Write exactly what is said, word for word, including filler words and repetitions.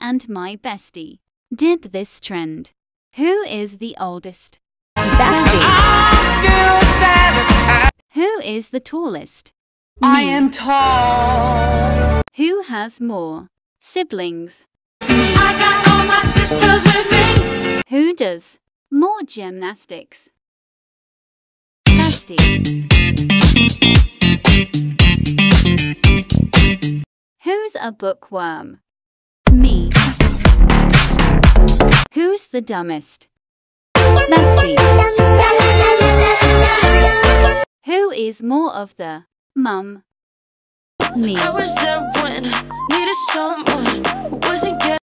and my bestie did this trend. Who is the oldest? Bestie. Who is the tallest? I Me. am tall. Who has more siblings? I got all my sisters with me. Who does more gymnastics? Bestie. Who's a bookworm? Me. Who's the dumbest? Bestie. Who is more of the mum? Me. I was there when needed someone who wasn't getting